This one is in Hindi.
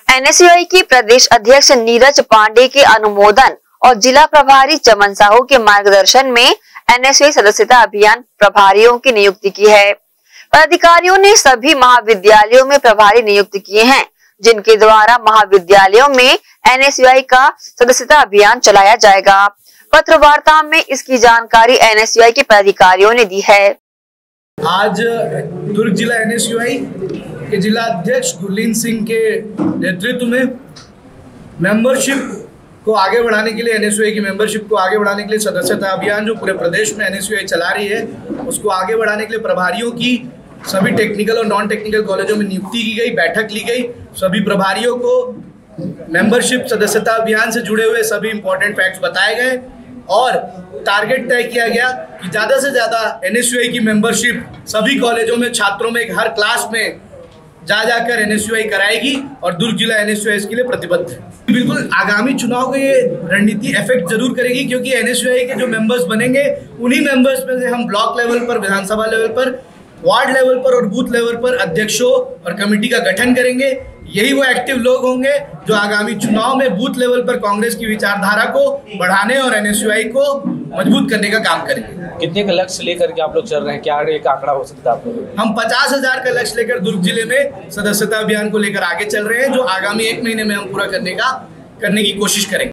एनएसयूआई की प्रदेश अध्यक्ष नीरज पांडे के अनुमोदन और जिला प्रभारी चमन साहू के मार्गदर्शन में एनएसयूआई सदस्यता अभियान प्रभारियों की नियुक्ति की है। पदाधिकारियों ने सभी महाविद्यालयों में प्रभारी नियुक्त किए हैं, जिनके द्वारा महाविद्यालयों में एनएसयूआई का सदस्यता अभियान चलाया जाएगा। पत्र वार्ता में इसकी जानकारी एनएसयूआई के पदाधिकारियों ने दी है। आज दुर्ग जिला एनएसयूआई के जिला अध्यक्ष गुरलीन सिंह के नेतृत्व में मेंबरशिप को आगे बढ़ाने के लिए, एनएसयूआई की मेंबरशिप को आगे बढ़ाने के लिए सदस्यता अभियान जो पूरे प्रदेश में एनएसयूआई चला रही है, उसको आगे बढ़ाने के लिए प्रभारियों की सभी टेक्निकल और नॉन टेक्निकल कॉलेजों में नियुक्ति की गई, बैठक ली गई। सभी प्रभारियों को मेंबरशिप सदस्यता अभियान से जुड़े हुए सभी इंपॉर्टेंट फैक्ट्स बताए गए और टारगेट तय किया गया कि ज़्यादा से ज़्यादा एनएसयूआई की मेंबरशिप सभी कॉलेजों में, छात्रों में, हर क्लास में जाकर एनएसयूआई कराएगी और दुर्ग जिला एनएसयूआई इसके लिए प्रतिबद्ध है। बिल्कुल आगामी चुनाव को ये रणनीति इफेक्ट जरूर करेगी, क्योंकि एनएसयूआई के जो मेंबर्स बनेंगे उन्हीं मेंबर्स में से हम ब्लॉक लेवल पर, विधानसभा लेवल पर, वार्ड लेवल पर और बूथ लेवल पर अध्यक्षों और कमेटी का गठन करेंगे। यही वो एक्टिव लोग होंगे जो आगामी चुनाव में बूथ लेवल पर कांग्रेस की विचारधारा को बढ़ाने और एनएसयूआई को मजबूत करने का काम करेंगे। कितने का लक्ष्य लेकर के आप लोग चल रहे हैं, क्या एक आंकड़ा हो सकता है आप लोग? हम 50,000 का लक्ष्य लेकर दुर्ग जिले में सदस्यता अभियान को लेकर आगे चल रहे हैं, जो आगामी 1 महीने में हम पूरा करने की कोशिश करेंगे।